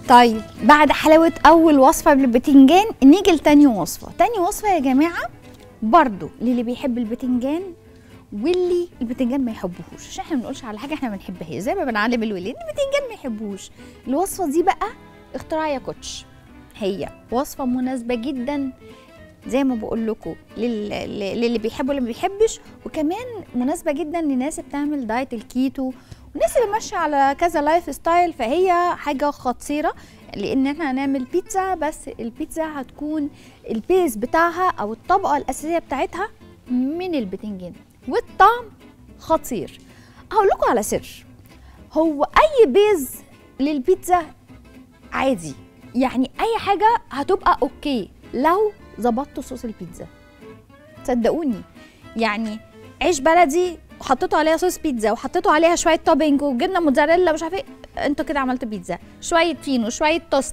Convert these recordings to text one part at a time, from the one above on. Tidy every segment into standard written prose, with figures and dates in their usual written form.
طيب بعد حلاوه اول وصفه بالبتنجان نيجي لتاني وصفه. تاني وصفه يا جماعه برضو للي بيحب البتنجان واللي البتنجان ما يحبوهوش، عشان احنا ما بنقولش على حاجه احنا ما بنحبهاش، زي ما بنعلم الولاد البتنجان ما يحبوهوش. الوصفه دي بقى اختراع يا كوتش، هي وصفه مناسبه جدا زي ما بقول لكم للي بيحب واللي ما بيحبش، وكمان مناسبه جدا للناس بتعمل دايت الكيتو والناس اللي ماشيه على كذا لايف ستايل. فهي حاجه خطيره، لان احنا هنعمل بيتزا، بس البيتزا هتكون البيز بتاعها او الطبقه الاساسيه بتاعتها من البتنجان، والطعم خطير. هقول لكم على سر، هو اي بيز للبيتزا عادي، يعني اي حاجه هتبقى اوكي لو ظبطتوا صوص البيتزا، صدقوني. يعني عيش بلدي وحطيتوا عليها صوص بيتزا وحطيتوا عليها شويه توبينج وجبنه موتزاريلا مش عارفه ايه، انتوا كده عملتوا بيتزا. شويه فينو شويه توست،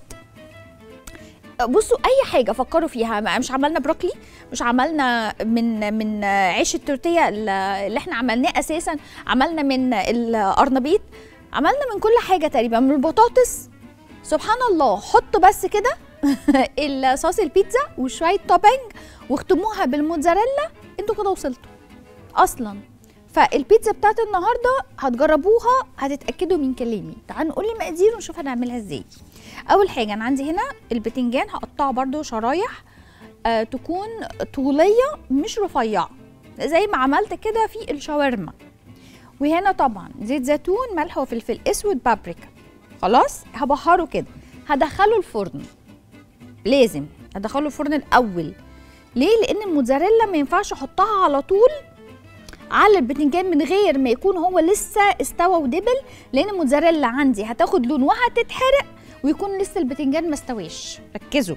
بصوا اي حاجه فكروا فيها. مش عملنا بروكلي، مش عملنا من عيش التورتيه اللي احنا عملناه اساسا، عملنا من القرنبيط، عملنا من كل حاجه تقريبا، من البطاطس. سبحان الله، حطوا بس كده الصوص البيتزا وشويه توبينج واختموها بالموتزاريلا، انتوا كده وصلتوا اصلا. فالبيتزا بتاعت النهارده هتجربوها هتتاكدوا من كلامي. تعالوا نقول المقادير ونشوف هنعملها ازاي. اول حاجه انا عندي هنا البتنجان، هقطعه برده شرايح تكون طوليه مش رفيعه زي ما عملت كده في الشاورما. وهنا طبعا زيت زيتون، ملح وفلفل اسود، بابريكا. خلاص هبهره كده، هدخله الفرن. لازم هدخله الفرن الاول. ليه؟ لان الموتزاريلا ما ينفعش احطها على طول على البتنجان من غير ما يكون هو لسه استوى ودبل، لان الموتزاريلا عندي هتاخد لون وهتتحرق ويكون لسه البتنجان ما استويش. ركزوا.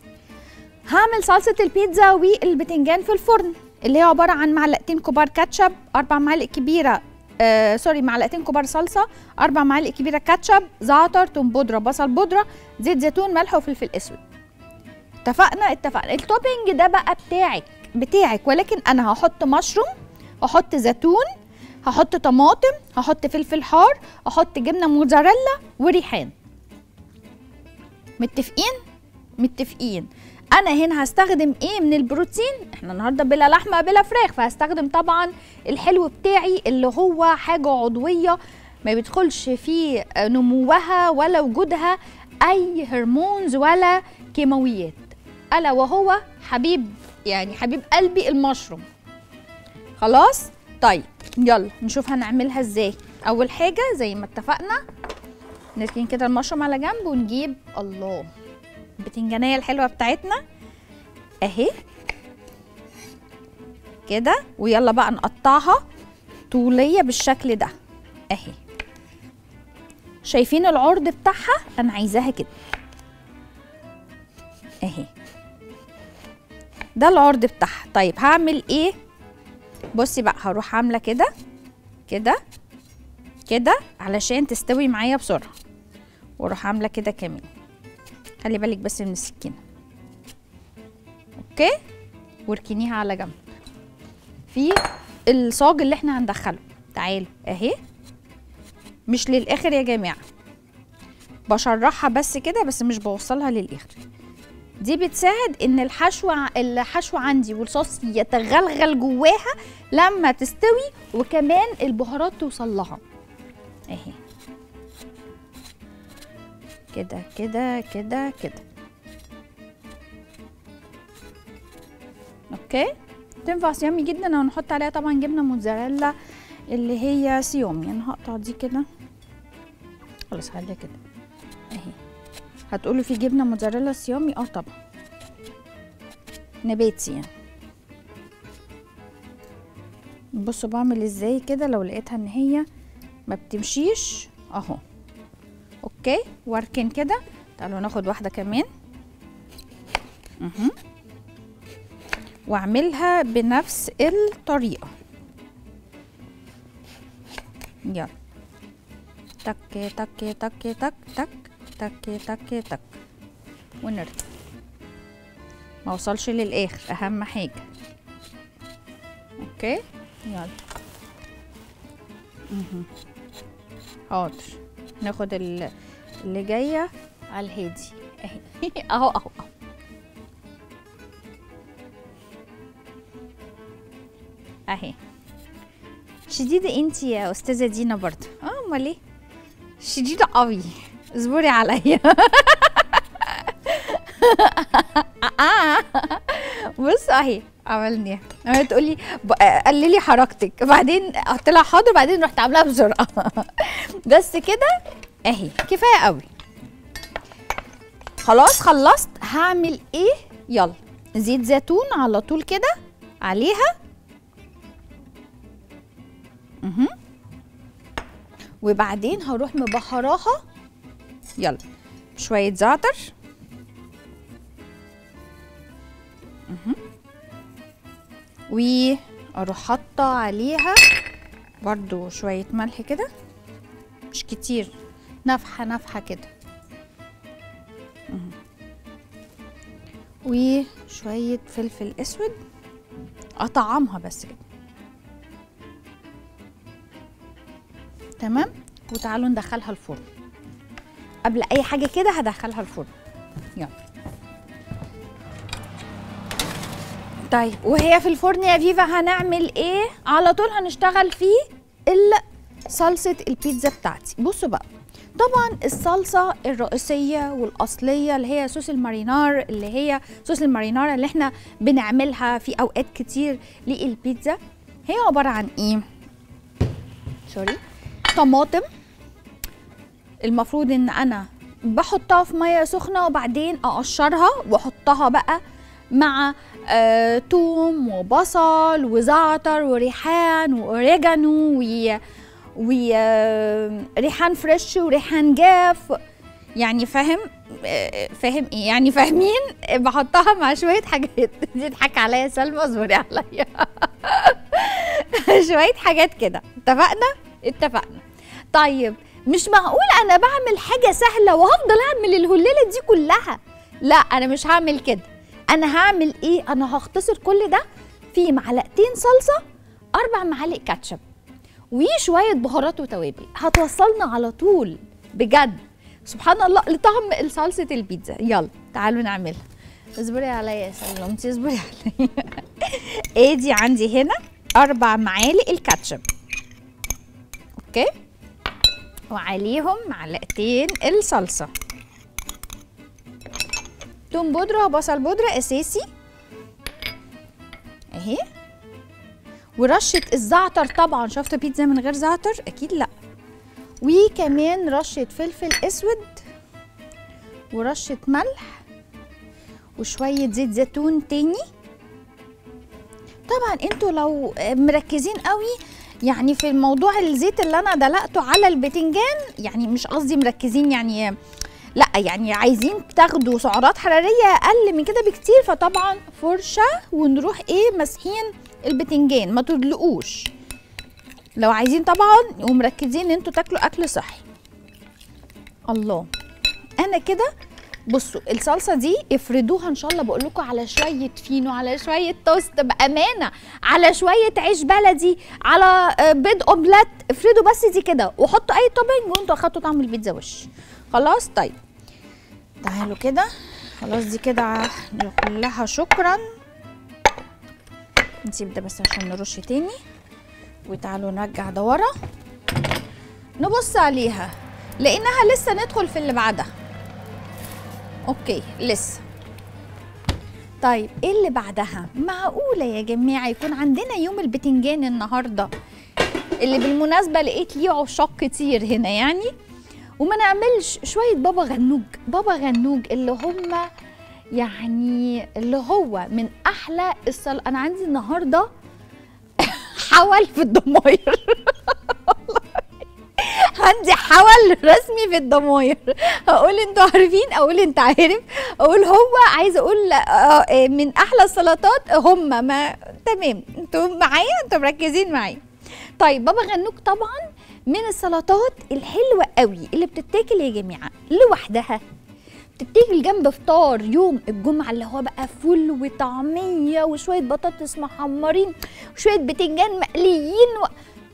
هعمل صلصه البيتزا والبتنجان في الفرن، اللي هي عباره عن معلقتين كبار كاتشب، 4 معالق كبيره معلقتين كبار صلصه، 4 معالق كبيره كاتشب، زعتر، توم بودره، بصل بودره، زيت زيتون، ملح وفلفل اسود. اتفقنا. التوبينج ده بقى بتاعك، ولكن انا هحط مشروم، هحط زيتون، هحط طماطم، هحط فلفل حار، هحط جبنه موتزاريلا وريحان. متفقين. انا هنا هستخدم ايه من البروتين؟ احنا النهارده بلا لحمه بلا فراخ، فهستخدم طبعا الحلو بتاعي اللي هو حاجه عضويه ما بيدخلش في نموها ولا وجودها اي هرمونز ولا كيماويات، الا وهو حبيب قلبي المشروم. خلاص. طيب يلا نشوف هنعملها ازاي. اول حاجه زي ما اتفقنا نركن كده المشروم على جنب، ونجيب الله البتنجانيه الحلوه بتاعتنا اهي كده، ويلا بقى نقطعها طوليه بالشكل ده اهي. شايفين العرض بتاعها؟ انا عايزاها كده اهي، ده العرض بتاعها. طيب هعمل ايه؟ بصي بقى، هروح عامله كده كده كده علشان تستوي معايا بسرعه، واروح عامله كده كمان. خلي بالك بس من السكينه. اوكي، واركنيها على جنب في الصاج اللي احنا هندخله. تعالوا اهي، مش للاخر يا جماعه، بشرحها بس كده، بس مش بوصلها للاخر. دي بتساعد ان الحشو عندي والصوص يتغلغل جواها لما تستوي، وكمان البهارات توصل لها اهي كده كده كده كده. اوكي، تنفع صيامي جدا، وهنحط عليها طبعا جبنه موتزاريلا اللي هي سيومي. انا هقطع دي كده خلاص، خليها كده اهي. هتقولوا في جبنه موتزاريلا سيومي؟ طبعا نباتي يعني. بصوا بعمل ازاي كده، لو لقيتها ان هي ما بتمشيش اهو. اوكي، واركن كده. تعالوا ناخد واحده كمان واعملها بنفس الطريقه. يلا تك تك تك تك تك تك تك تك، ونرجع. ما وصلش للاخر، اهم حاجه. اوكي يلا. حاضر، ناخد اللي جايه على الهادي اهي. اهو اهو اهو. اهي شديده انت يا استاذه دينا برضه. امال ايه شديده قوي، اصبري عليا. بص اهي عملناها. تقولي قللي حركتك، بعدين قلت لها حاضر، بعدين رحت عاملاها بسرعه. بس كده اهي كفايه قوي. خلاص خلصت. هعمل ايه؟ يلا زيت زيتون على طول كده عليها. وبعدين هروح مبهراها. يلا شويه زعتر. واروح حاطه عليها برضو شويه ملح كده، مش كتير، نفحه نفحه كده. وشويه فلفل اسود اطعمها بس كده. تمام. وتعالوا ندخلها الفرن. قبل اي حاجه كده هدخلها الفرن. يلا. طيب وهي في الفرن يا فيفا هنعمل ايه؟ على طول هنشتغل في صلصه البيتزا بتاعتي. بصوا بقى، طبعا الصلصه الرئيسيه والاصليه اللي هي صوص المارينار، اللي احنا بنعملها في اوقات كتير للبيتزا، هي عباره عن ايه؟ طماطم. المفروض ان انا بحطها في ميه سخنه وبعدين اقشرها واحطها بقى مع توم وبصل وزعتر وريحان واوريجانو وريحان فريش وريحان جاف. يعني فاهم ايه يعني؟ فاهمين؟ بحطها مع شويه حاجات. تضحك عليا يا سلمى، اصبري عليا. شويه حاجات كده. اتفقنا. طيب مش معقول انا بعمل حاجه سهله وهفضل اعمل الهليله دي كلها. لا انا مش هعمل كده. انا هعمل ايه؟ انا هختصر كل ده في معلقتين صلصه، 4 معالق كاتشب، وشويه بهارات وتوابل، هتوصلنا على طول بجد سبحان الله لطعم صلصه البيتزا. يلا تعالوا نعملها. اصبري عليا يا سلمتي، اصبري عليا. ادي عندي هنا 4 معالق الكاتشب، اوكي، وعليهم معلقتين الصلصه، توم بودره وبصل بودره اساسي اهي، ورشه الزعتر. طبعا شفت بيتزا من غير زعتر؟ اكيد لا. وكمان رشه فلفل اسود ورشه ملح وشويه زيت زيتون تاني. طبعا انتوا لو مركزين قوي يعني في الموضوع الزيت اللي انا دلقته على البتنجان، يعني مش قصدي مركزين يعني لا، يعني عايزين تاخدوا سعرات حراريه اقل من كده بكتير، فطبعا فرشه ونروح ايه مسحين البتنجان، ما تدلقوش لو عايزين طبعا ومركزين ان انتوا تاكلوا اكل صحي. الله. انا كده بصوا الصلصه دي افردوها ان شاء الله، بقول لكم على شويه فينو، على شويه توست، بامانه على شويه عيش بلدي، على بيض اومليت، افردوا بس دي كده وحطوا اي توبنج وانتوا اخدتوا طعم البيتزا وش. خلاص. طيب تعالوا كده، خلاص دي كده نقول لها شكرا. نسيب ده بس عشان نرش تاني. وتعالوا نرجع ده ورا، نبص عليها لقيناها لسه ندخل في اللي بعدها. اوكي لسه. طيب ايه اللي بعدها؟ معقوله يا جماعه يكون عندنا يوم البتنجان النهارده، اللي بالمناسبه لقيت ليه عشاق كتير هنا يعني، وما نعملش شويه بابا غنوج؟ بابا غنوج اللي هم يعني اللي هو من احلى انا عندي النهارده حول في الضماير. عندي حول رسمي في الضماير. هقول انتوا عارفين، اقول انت عارف، اقول هو، عايزه اقول من احلى السلطات هم. ما تمام، انتوا معايا، انتوا مركزين معايا. طيب بابا غنوج طبعا من السلطات الحلوه قوي اللي بتتاكل يا جماعه لوحدها، بتتاكل جنب فطار يوم الجمعه، اللي هو بقى فول وطعميه وشويه بطاطس محمرين وشويه بتنجان مقليين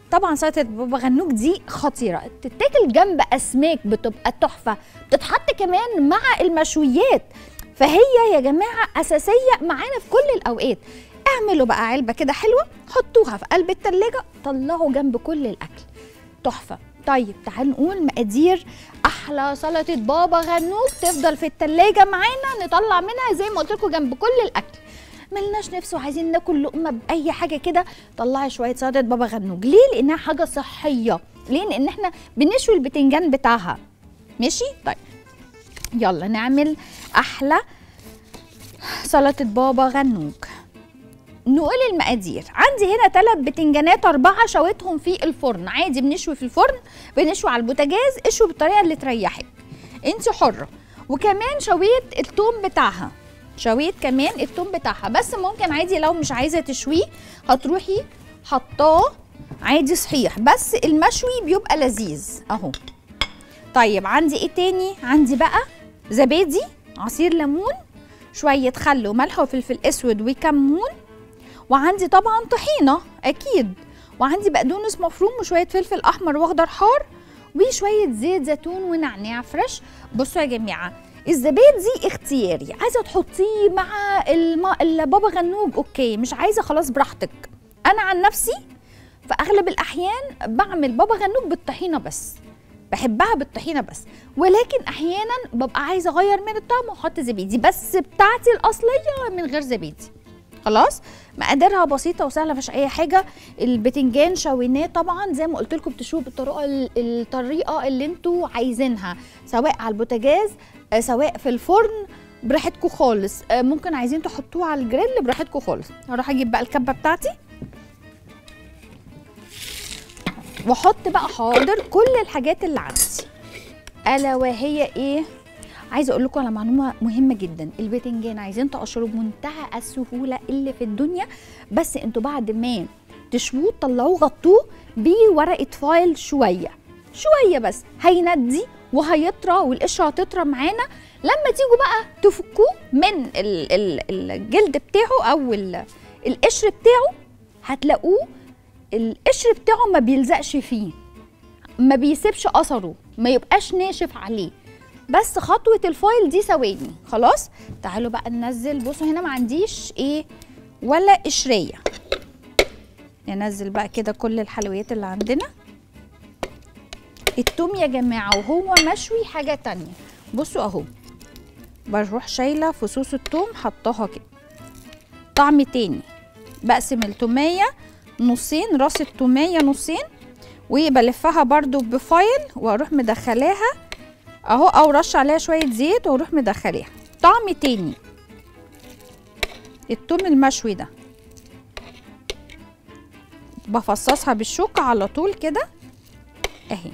طبعا سلطه بابا غنوج دي خطيره، تتاكل جنب اسماك بتبقى تحفه، بتتحط كمان مع المشويات، فهي يا جماعه اساسيه معانا في كل الاوقات. اعملوا بقى علبه كده حلوه، حطوها في قلب التلاجة، طلعوا جنب كل الاكل، تحفه. طيب تعالوا نقول مقادير احلى سلطه بابا غنوج تفضل في التلاجة معانا، نطلع منها زي ما قلت لكم جنب كل الاكل. ملناش نفس وعايزين ناكل لقمه باي حاجه كده، طلعي شويه سلطه بابا غنوج. ليه؟ لانها حاجه صحيه. ليه؟ لان احنا بنشوي البتنجان بتاعها. ماشي؟ طيب يلا نعمل احلى سلطه بابا غنوج. نقول المقادير. عندي هنا 3 بتنجانات 4 شويتهم في الفرن، عادي بنشوي في الفرن، بنشوي على البوتاجاز، اشوي بالطريقه اللي تريحك، انت حره. وكمان شويت الثوم بتاعها، شويت كمان الثوم بتاعها، بس ممكن عادي لو مش عايزه تشويه هتروحي حطاه عادي صحيح، بس المشوي بيبقى لذيذ اهو. طيب عندي ايه تاني؟ عندي بقى زبادي، عصير ليمون، شويه خل وملح وفلفل اسود وكمون، وعندي طبعا طحينه اكيد، وعندي بقدونس مفروم وشويه فلفل احمر واخضر حار وشويه زيت زيتون ونعناع فريش. بصوا يا جماعه الزبادي اختياري، عايزه تحطيه مع البابا غنوج اوكي، مش عايزه خلاص براحتك. انا عن نفسي في اغلب الاحيان بعمل بابا غنوج بالطحينه بس، بحبها بالطحينه بس، ولكن احيانا ببقى عايزه اغير من الطعم واحط زبادي، بس بتاعتي الاصليه من غير زبادي. خلاص مقاديرها بسيطه وسهله، مفيش اي حاجه. البتنجان شويناه طبعا زي ما قلت لكم، بتشوفوا بالطريقه اللي انتوا عايزينها، سواء على البوتاجاز سواء في الفرن براحتكم خالص، ممكن عايزين تحطوه على الجريل براحتكم خالص. هروح اجيب بقى الكبه بتاعتي واحط بقى حاضر كل الحاجات اللي عندي، الا وهي ايه؟ عايزه اقول لكم على معلومه مهمه جدا. البتنجان عايزين تقشروه بمنتهى السهوله اللي في الدنيا، بس انتوا بعد ما تشووه طلعوه غطوه بورقه فايل شويه بس، هيندي وهيطرى والقشره هتطرى معانا. لما تيجوا بقى تفكوه من الجلد بتاعه او القشر بتاعه، هتلاقوه القشر بتاعه ما بيلزقش فيه، ما بيسيبش اثره، ما يبقاش ناشف عليه. بس خطوه الفايل دي ثواني. خلاص تعالوا بقى ننزل. بصوا هنا ما عنديش ايه ولا قشريه، ننزل بقى كده كل الحلويات اللي عندنا. التوم يا جماعه وهو مشوي حاجه تانية. بصوا اهو بروح شايله فصوص التوم حطاها كده، طعم تاني. بقسم التوميه نصين، راس التوميه نصين، وبلفها برضو بفايل واروح مدخلاها اهو، او رش عليها شويه زيت واروح مدخلاها، طعم تاني. التوم المشوي ده بفصصها بالشوكه على طول كده اهي.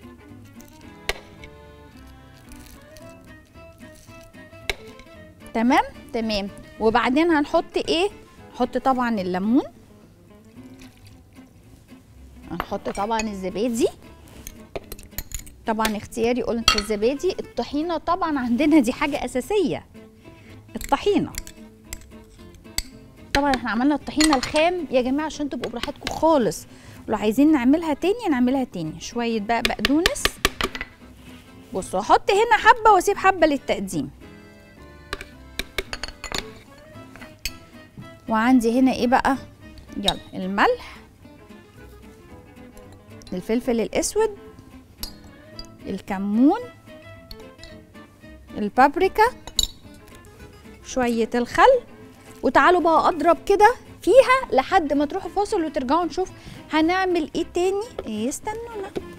تمام تمام. وبعدين هنحط ايه؟ نحط طبعا الليمون، هنحط طبعا الزبادي، طبعا اختياري قلت الزبادي. الطحينه طبعا عندنا دي حاجه اساسيه، الطحينه طبعا احنا عملنا الطحينه الخام يا جماعه عشان تبقوا براحتكم خالص، ولو عايزين نعملها تاني نعملها تاني. شويه بقى بقدونس، بصوا احط هنا حبه واسيب حبه للتقديم. وعندي هنا ايه بقى؟ يلا الملح، الفلفل الاسود، الكمون، البابريكا، شويه الخل. وتعالوا بقى اضرب كده فيها لحد ما تروحوا فاصل وترجعوا نشوف هنعمل ايه تاني. استنونا.